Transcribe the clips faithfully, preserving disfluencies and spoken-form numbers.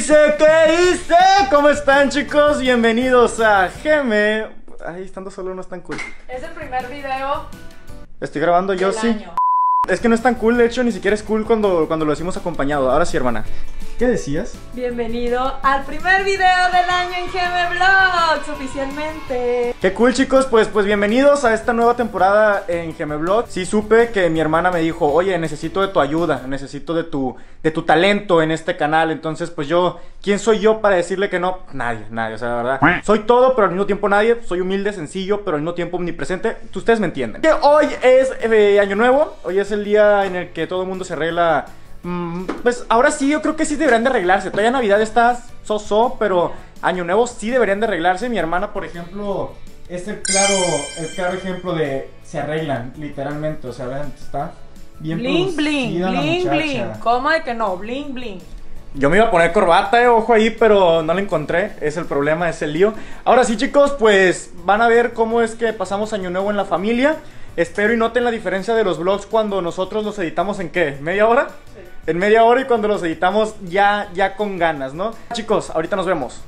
dice? ¿Qué dice? ¿Cómo están, chicos? Bienvenidos a Geme. Ay, estando solo no es tan cool. Es el primer video. Estoy grabando yo, sí. Año. Es que no es tan cool, de hecho, ni siquiera es cool cuando, cuando lo decimos acompañado. Ahora sí, hermana. ¿Qué decías? Bienvenido al primer video del año en Geme Vlogs, oficialmente. Qué cool, chicos, pues, pues bienvenidos a esta nueva temporada en Geme Vlogs. Sí supe que mi hermana me dijo, oye, necesito de tu ayuda, necesito de tu, de tu talento en este canal. Entonces, pues yo, ¿quién soy yo para decirle que no? Nadie, nadie, o sea, la verdad. Soy todo, pero al mismo tiempo nadie. Soy humilde, sencillo, pero al mismo tiempo omnipresente. Ustedes me entienden. Que hoy es eh, Año Nuevo, hoy es el día en el que todo el mundo se arregla. Pues ahora sí, yo creo que sí deberían de arreglarse. Todavía Navidad está so-so, pero Año Nuevo sí deberían de arreglarse. Mi hermana, por ejemplo, es el claro, el claro ejemplo de se arreglan, literalmente. O sea, vean, está bien Bling, bling, la bling, muchacha. bling. ¿Cómo de que no? Bling, bling. Yo me iba a poner corbata, eh, ojo ahí, pero no la encontré. Es el problema, es el lío. Ahora sí, chicos, pues van a ver cómo es que pasamos Año Nuevo en la familia. Espero y noten la diferencia de los vlogs cuando nosotros los editamos en ¿qué? ¿Media hora? Sí. En media hora y cuando los editamos ya, ya con ganas, ¿no? Chicos, ahorita nos vemos.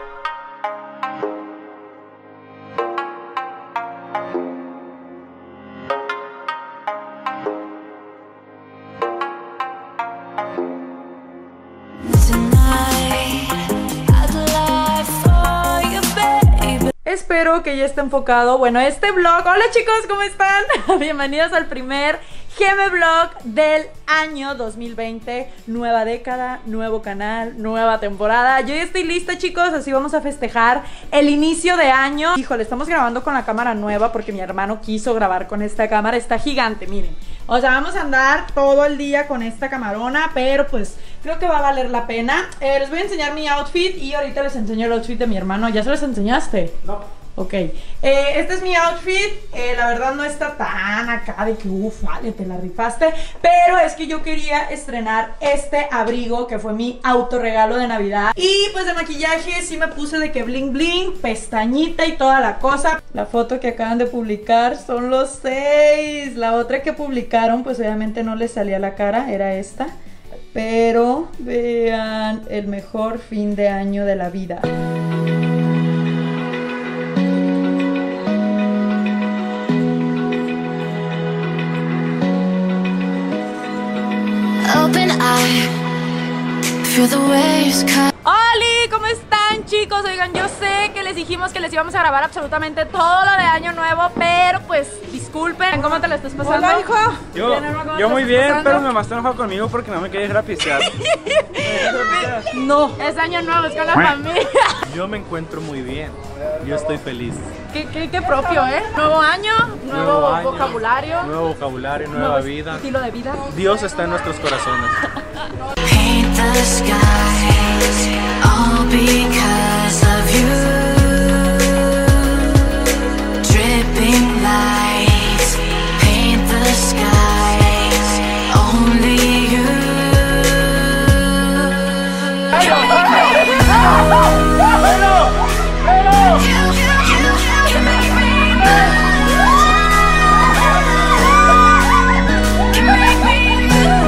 Espero que ya esté enfocado. Bueno, este vlog. Hola chicos, ¿cómo están? Bienvenidos al primer Geme Vlog del año dos mil veinte. Nueva década, nuevo canal, nueva temporada. Yo ya estoy lista, chicos, así vamos a festejar el inicio de año. Híjole, estamos grabando con la cámara nueva porque mi hermano quiso grabar con esta cámara. Está gigante, miren. O sea, vamos a andar todo el día con esta camarona, pero pues creo que va a valer la pena. eh, Les voy a enseñar mi outfit y ahorita les enseño el outfit de mi hermano. ¿Ya se los enseñaste? No. Ok, eh, este es mi outfit. eh, La verdad no está tan acá de que uff, vale, te la rifaste. Pero es que yo quería estrenar este abrigo que fue mi autorregalo de Navidad. Y pues de maquillaje sí me puse de que bling bling, pestañita y toda la cosa. La foto que acaban de publicar son los seis. La otra que publicaron pues obviamente no les salía la cara, era esta. Pero vean, el mejor fin de año de la vida. ¡Holi! ¿Cómo están, chicos? Oigan, yo sé que les dijimos que les íbamos a grabar absolutamente todo lo de Año Nuevo, pero pues disculpen. ¿Cómo te la estás pasando? Hola, hijo. Yo, Bien, hermano, yo muy bien, pasando? pero mi mamá está enojada conmigo porque no me quería ir a pistear. No, es Año Nuevo, es con la familia. Yo me encuentro muy bien. Yo estoy feliz. ¿Qué, qué, qué propio, ¿eh? Nuevo año, nuevo, Nuevo año, vocabulario. Nuevo vocabulario, nueva nuevo vida. estilo de vida. Dios está en nuestros corazones. Paint the skies, all because of you. Dripping lights, paint the skies, only you. You, you can make me move. Can make me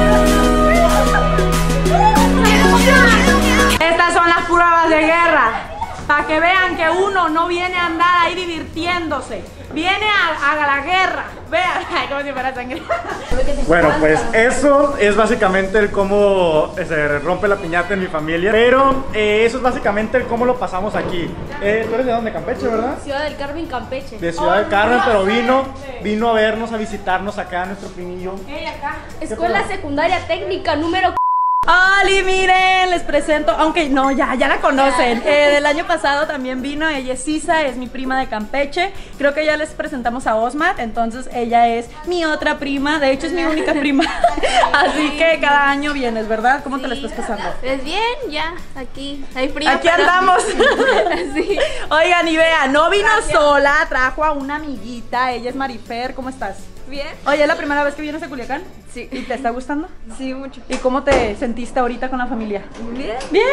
move. Estas son las pruebas de guerra. Para que vean que uno no viene a andar ahí divirtiéndose. Viene a, a la guerra. Vean, ay, como si fuera sangre. Bueno, pues eso es básicamente el cómo se rompe la piñata en mi familia. Pero eh, eso es básicamente el cómo lo pasamos aquí. eh, ¿Tú eres de dónde? Campeche, ¿verdad? Ciudad del Carmen, Campeche. De Ciudad del Carmen, pero vino Vino a vernos, a visitarnos acá, nuestro primillo. Hey, acá. Escuela Secundaria Técnica número... ¡Holi! Miren, les presento, aunque no, ya, ya la conocen. Eh, del año pasado también vino, ella es Isa, es mi prima de Campeche. Creo que ya les presentamos a Osmar, entonces ella es mi otra prima, de hecho es mi única prima. Así que cada año vienes, ¿verdad? ¿Cómo te la estás pasando? Pues bien, ya, aquí, hay frío. Aquí pero- andamos. Sí. Oigan, y vean, no vino sola, trajo a una amiguita, ella es Marifer, ¿cómo estás? Bien. Oye, ¿es la primera vez que vienes a Culiacán? Sí. ¿Y te está gustando? Sí, mucho. ¿Y cómo te sentiste ahorita con la familia? Bien. ¡Bien!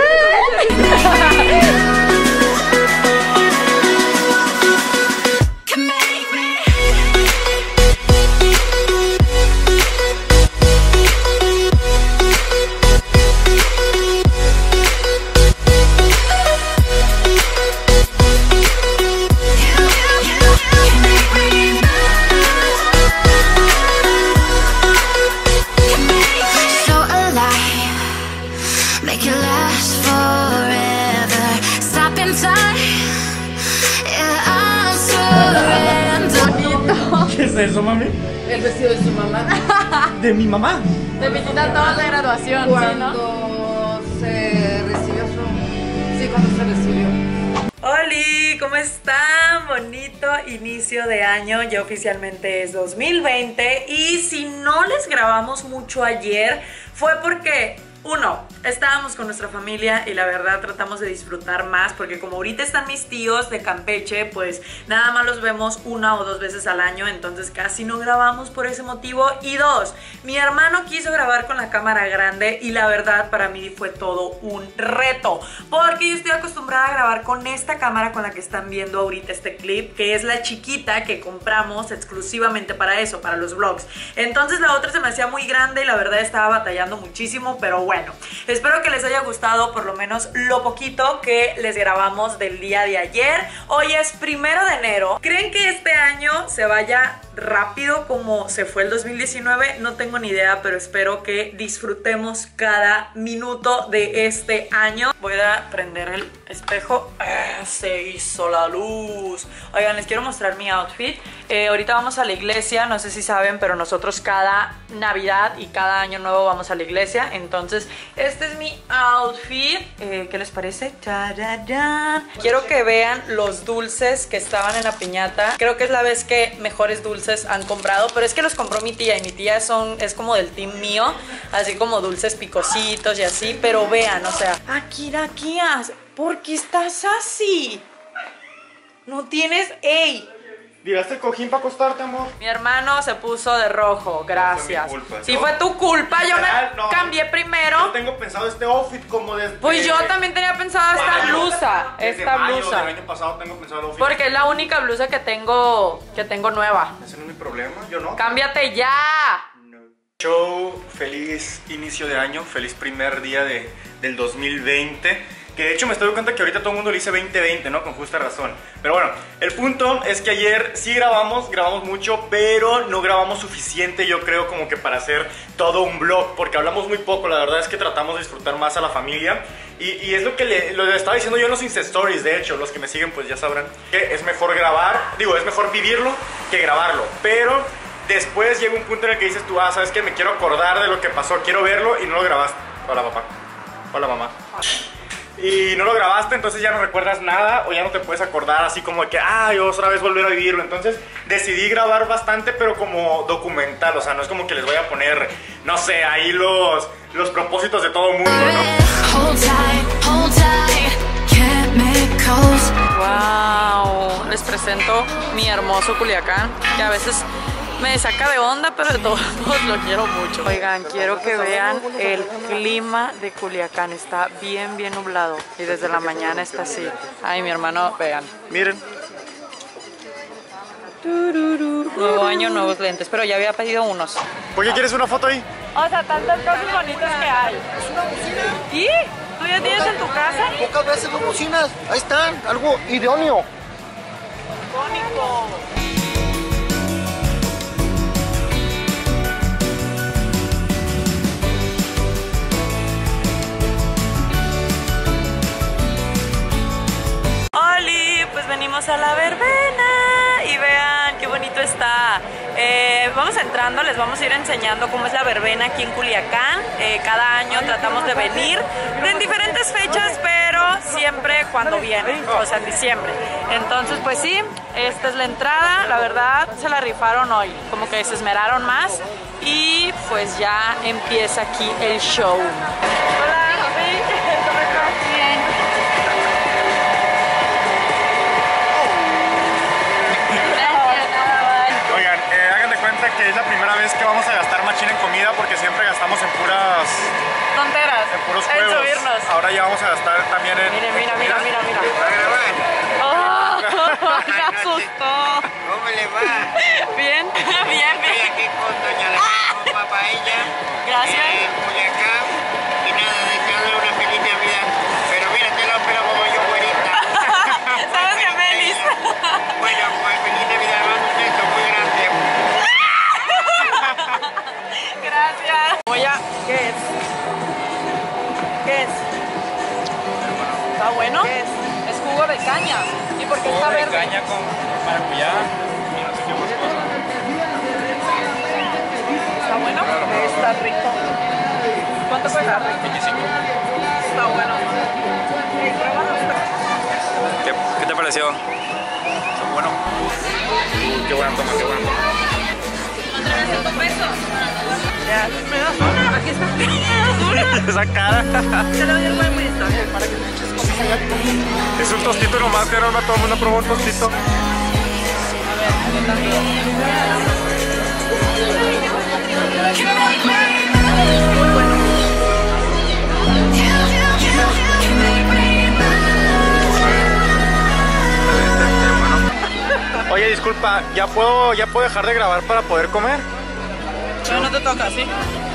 Can make me. es eso, mami? El vestido de su mamá. De mi mamá. Te visitan todos de graduación, ¿sí, no? Cuando se recibió su... Sí, cuando se recibió. ¡Holi! ¿Cómo están? Bonito inicio de año, ya oficialmente es dos mil veinte y si no les grabamos mucho ayer fue porque... Uno, estábamos con nuestra familia y la verdad tratamos de disfrutar más porque como ahorita están mis tíos de Campeche, pues nada más los vemos una o dos veces al año, entonces casi no grabamos por ese motivo. Y dos, mi hermano quiso grabar con la cámara grande y la verdad para mí fue todo un reto porque yo estoy acostumbrada a grabar con esta cámara con la que están viendo ahorita este clip, que es la chiquita que compramos exclusivamente para eso, para los vlogs. Entonces la otra se me hacía muy grande y la verdad estaba batallando muchísimo, pero bueno. Bueno, espero que les haya gustado por lo menos lo poquito que les grabamos del día de ayer. Hoy es primero de enero. ¿Creen que este año se vaya rápido como se fue el dos mil diecinueve? No tengo ni idea, pero espero que disfrutemos cada minuto de este año. Voy a prender el espejo. ¡Ah! Se hizo la luz. Oigan, les quiero mostrar mi outfit. Eh, ahorita vamos a la iglesia, no sé si saben, pero nosotros cada Navidad y cada año nuevo vamos a la iglesia. Entonces, este es mi outfit. Eh, ¿Qué les parece? ¡Tararán! Quiero que vean los dulces que estaban en la piñata. Creo que es la vez que mejores dulces han comprado, pero es que los compró mi tía y mi tía son, es como del team mío, así como dulces picositos y así, pero vean, o sea, Akira, Kia, ¿por qué estás así? No tienes, ey. ¿Tiraste el cojín para acostarte, amor? Mi hermano se puso de rojo, gracias. No fue mi culpa. Si Yo- fue tu culpa, yo Literal, me no. cambié primero. Yo tengo pensado este outfit como desde... Pues yo también tenía pensado esta mayo. blusa, Desde esta mayo blusa. del año pasado tengo pensado el outfit. Porque es la única blusa que tengo, que tengo nueva. Ese no es mi problema, yo no. Cámbiate ya. Show, feliz inicio de año, feliz primer día de, del dos mil veinte. Que de hecho me estoy dando cuenta que ahorita todo el mundo le dice veinte veinte, ¿no? Con justa razón. Pero bueno, el punto es que ayer sí grabamos, grabamos mucho, pero no grabamos suficiente, yo creo, como que para hacer todo un vlog, porque hablamos muy poco. La verdad es que tratamos de disfrutar más a la familia. Y, y es lo que le, lo estaba diciendo yo en los Insta Stories. De hecho, los que me siguen pues ya sabrán que es mejor grabar, digo, es mejor vivirlo que grabarlo. Pero después llega un punto en el que dices tú, ah, ¿sabes qué? Me quiero acordar de lo que pasó, quiero verlo y no lo grabaste. Hola, papá. Hola, mamá. Y no lo grabaste, entonces ya no recuerdas nada o ya no te puedes acordar así como de que, ah, yo otra vez volver a vivirlo. Entonces decidí grabar bastante, pero como documental. O sea, no es como que les voy a poner, no sé, ahí los, los propósitos de todo el mundo, ¿no? Hold tight, hold tight, chemicals. Wow, les presento mi hermoso Culiacán, que a veces me saca de onda, pero de todos modos lo quiero mucho. Oigan, quiero que vean el clima de Culiacán, está bien, bien nublado y desde la mañana está así. Ay, mi hermano, vean, miren. Nuevo año, nuevos lentes, pero ya había pedido unos. ¿Por qué quieres una foto ahí? O sea, tantas cosas bonitas que hay. ¿Y? ¿Tú ya tienes en tu casa? Pocas veces las bocinas, ahí están, algo idóneo. Icónico. ¡Holi! Pues venimos a la verbena y vean qué bonito está. Eh, vamos entrando, les vamos a ir enseñando cómo es la verbena aquí en Culiacán. Eh, cada año tratamos de venir en diferentes fechas, pero siempre cuando viene, o sea, en diciembre. Entonces, pues sí, esta es la entrada. La verdad, se la rifaron hoy, como que se esmeraron más y pues ya empieza aquí el show. Hola, Javi, ¿cómo estás? Bien. Oigan, eh, hagan de cuenta que es la primera vez que vamos a gastar machina en comida porque siempre gastamos en puras... Tonteras. En puros En juegos. subirnos. Ahora ya vamos a gastar también en... Mira, mira, mira, mira, mira. Oh, me asustó. ¿Cómo le va? Bien, bien, Estoy bien. aquí con doña Alejandra Papaella. Gracias. En Culiacán. Y nada, desearle una feliz Navidad. Pero mira, te lo espero como yo, güerita. ¿Sabes qué, Melis? Bueno, pues feliz Navidad. Vamos a un beso muy grande. Gracias. Voy a... ¿Qué es? ¿Qué es? ¿Está bueno? ¿Qué es? Es jugo de caña. ¿Y por qué está verde? Caña con maracuyá y no sé qué más cosas. Está rico. ¿Cuánto cuesta? veinticinco. Está bueno. ¿Qué, qué te pareció? Está bueno. Qué buena toma, qué buena toma. trescientos pesos. Ya, me das una. Aquí está. Me das una. Esa cara. Te le doy el buen visto. Para que te eches como. Es un tostito nomás, pero no todo el mundo probó un tostito. Oye, disculpa, ¿ya puedo, ¿ya puedo dejar de grabar para poder comer? No, no te toca, ¿sí?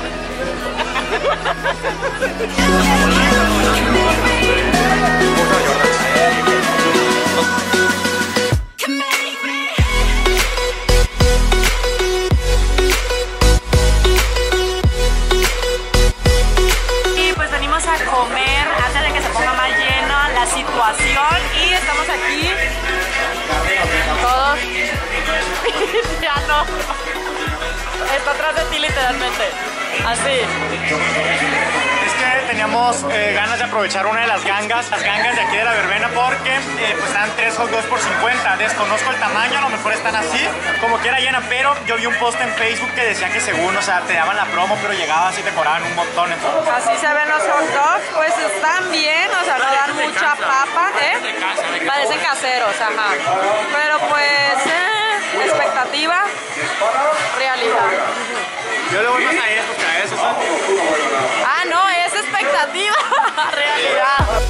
Y pues venimos a comer antes de que se ponga más lleno la situación y estamos aquí todos. Ya no. Está atrás de ti literalmente. Así. Es que teníamos eh, ganas de aprovechar una de las gangas, las gangas de aquí de la verbena, porque eh, pues están tres hot dogs por cincuenta. Desconozco el tamaño, a lo mejor están así, como quiera llena, pero yo vi un post en Facebook que decía que según, o sea, te daban la promo, pero llegabas y te cobraban un montón. Entonces. Así se ven los hot dogs, pues están bien, o sea, no dan mucha papa, ¿eh? Parecen caseros, ajá. Pero pues, eh, expectativa, realidad. Yo le voy más a eso que a eso, ¿sabes? Ah, no, es expectativa, realidad.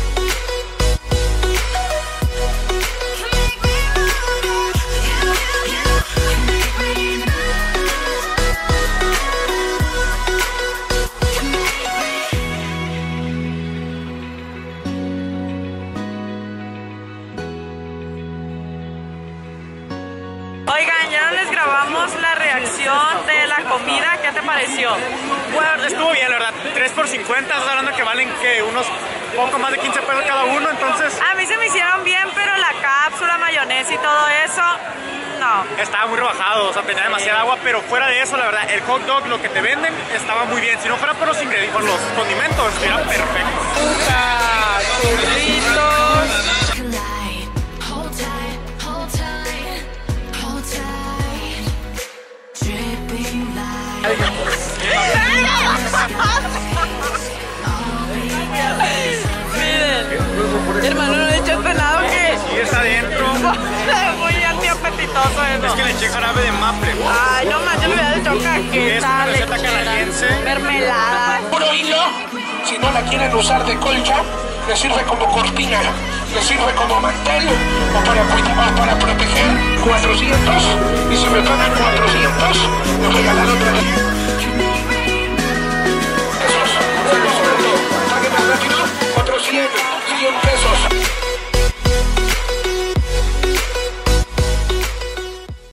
Oigan, ya no les grabamos la reacción de la comida, ¿qué te pareció? Bueno, estuvo bien, la verdad. tres por cincuenta, estás hablando que valen que unos poco más de quince pesos cada uno, entonces. A mí se me hicieron bien, pero la cápsula, mayonesa y todo eso, no. Estaba muy rebajado, o sea, tenía demasiada agua, pero fuera de eso, la verdad, el hot dog, lo que te venden, estaba muy bien. Si no fuera por los ingredientes, por los condimentos, era perfecto. Hold tight, hold tight, hold tight. Dripping Miren, hermano, no he hecho este lado que Sí, está adentro. muy antiapetitoso eso. Es que le eché jarabe de maple. Ay, no más, yo le hubiera dicho Es una caqueta, receta lechera, canadiense. mermelada. Puro hilo, si no la quieren usar de colcha, le sirve como cortina, le sirve como mantel o para cuidar o para proteger. cuatrocientos, y si me pagan cuatrocientos, me regalan otra